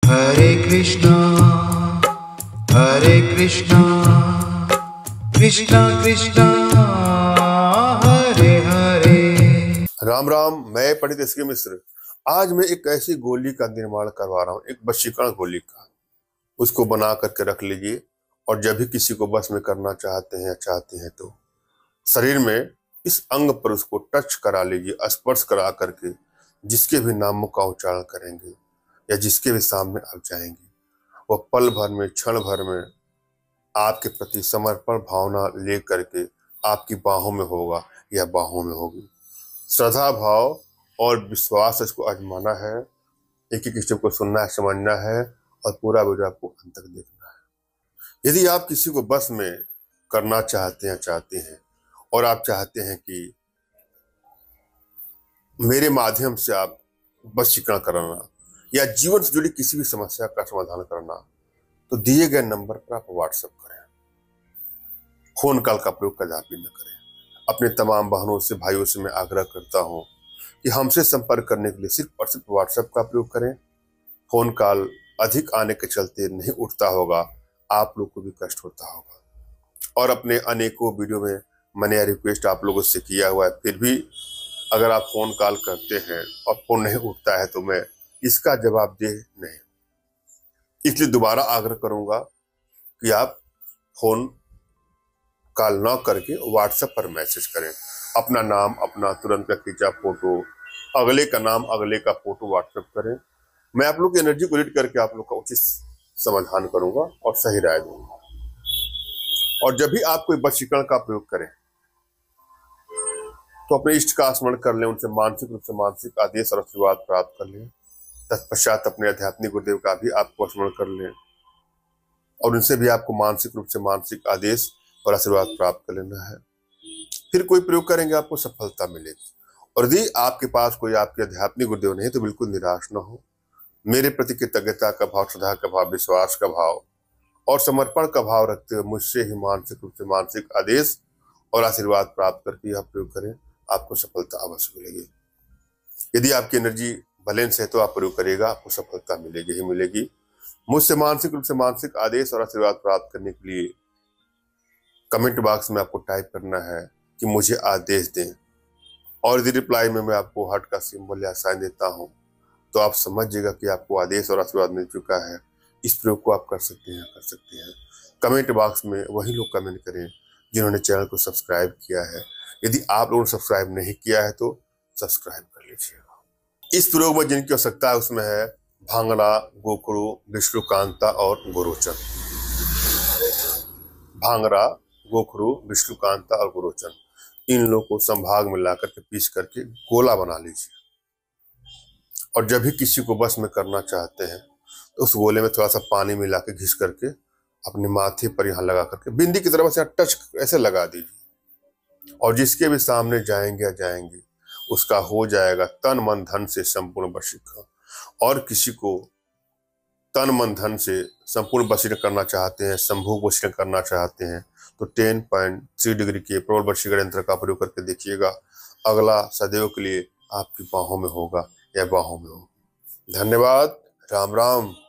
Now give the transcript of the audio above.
हरे कृष्णा कृष्णा कृष्णा हरे हरे। राम राम। मैं पंडित एस के मिश्र। आज मैं एक ऐसी गोली का निर्माण करवा रहा हूँ, एक वशीकरण गोली का। उसको बना करके रख लीजिए और जब भी किसी को बस में करना चाहते हैं या चाहते हैं तो शरीर में इस अंग पर उसको टच करा लीजिए, स्पर्श करा करके जिसके भी नामों का उच्चारण करेंगे या जिसके भी सामने आप जाएंगे, वह पल भर में, क्षण भर में आपके प्रति समर्पण भावना ले करके आपकी बाहों में होगा या बाहों में होगी। श्रद्धा भाव और विश्वास इसको आजमाना है, एक एक स्टेप को सुनना है, समझना है और पूरा वीडियो आपको अंत तक देखना है। यदि आप किसी को बस में करना चाहते हैं और आप चाहते हैं कि मेरे माध्यम से आप वशीकरण कराना या जीवन से जुड़ी किसी भी समस्या का समाधान करना, तो दिए गए नंबर पर आप व्हाट्सएप करें। फोन कॉल का प्रयोग कदापि न करें। अपने तमाम बहनों से, भाइयों से मैं आग्रह करता हूं कि हमसे संपर्क करने के लिए सिर्फ और सिर्फ व्हाट्सएप का प्रयोग करें। फोन कॉल अधिक आने के चलते नहीं उठता होगा, आप लोग को भी कष्ट होता होगा। और अपने अनेकों वीडियो में मैंने यह रिक्वेस्ट आप लोगों से किया हुआ है, फिर भी अगर आप फोन कॉल करते हैं और फोन नहीं उठता है तो मैं इसका जवाब दे नहीं, इसलिए दोबारा आग्रह करूंगा कि आप फोन कॉल न करके व्हाट्सएप पर मैसेज करें। अपना नाम, अपना तुरंत का खींचा फोटो, अगले का नाम, अगले का फोटो व्हाट्सएप करें। मैं आप लोग की एनर्जी को रीड करके आप लोग का उचित समाधान करूंगा और सही राय दूंगा। और जब भी आप कोई वशीकरण का प्रयोग करें तो अपने इष्ट का स्मरण कर लें, उनसे मानसिक रूप से मानसिक आदेश और आशीर्वाद प्राप्त कर लें। तत्पश्चात अपने आध्यात्मिक गुरुदेव का भी आपको स्मरण कर लें और उनसे भी आपको मानसिक रूप से मानसिक आदेश और आशीर्वाद प्राप्त कर लेना है। फिर कोई प्रयोग करेंगे, आपको सफलता मिलेगी। और यदि आपके पास कोई आपके आध्यात्मिक गुरुदेव नहीं तो बिल्कुल निराश न हो। मेरे प्रति कृतज्ञता का भाव, श्रद्धा का भाव, विश्वास का भाव और समर्पण का भाव रखते हुए मुझसे ही मानसिक रूप से मानसिक आदेश और आशीर्वाद प्राप्त करके यह प्रयोग करें, आपको सफलता अवश्य मिलेगी। यदि आपकी एनर्जी बैलेंस है तो आप प्रयोग करिएगा, आपको सफलता मिलेगी ही मिलेगी। मुझसे मानसिक रूप से मानसिक आदेश और आशीर्वाद प्राप्त करने के लिए कमेंट बॉक्स में आपको टाइप करना है कि मुझे आदेश दें, और यदि रिप्लाई में मैं आपको हार्ट का सिंबल या साइन देता हूं तो आप समझिएगा कि आपको आदेश और आशीर्वाद मिल चुका है। इस प्रयोग को आप कर सकते हैं। कमेंट बॉक्स में वही लोग कमेंट करें जिन्होंने चैनल को सब्सक्राइब किया है। यदि आप लोगों ने सब्सक्राइब नहीं किया है तो सब्सक्राइब कर लीजिएगा। इस प्रयोग में जिनकी आवश्यकता है उसमें है भांगड़ा, गोखरू, विष्णुकांता और गोरोचन। भांगड़ा, गोखरू, विष्णुकांता और गोरोचन, इन लोगों को संभाग में लाकर के पीस करके गोला बना लीजिए। और जब भी किसी को बस में करना चाहते हैं तो उस गोले में थोड़ा सा पानी मिला के घिस करके अपने माथे पर यहाँ लगा करके बिंदी की तरफ से टच ऐसे लगा दीजिए। और जिसके भी सामने जाएंगे उसका हो जाएगा तन मन धन से संपूर्ण वशीकरण। और किसी को तन मन धन से संपूर्ण वशीकरण करना चाहते हैं, संभोग वशीकरण करना चाहते हैं तो 10.3 डिग्री के प्रबल वशीकरण यंत्र का प्रयोग करके देखिएगा। अगला सदैव के लिए आपकी बाहों में होगा या बाहों में होगा। धन्यवाद। राम राम।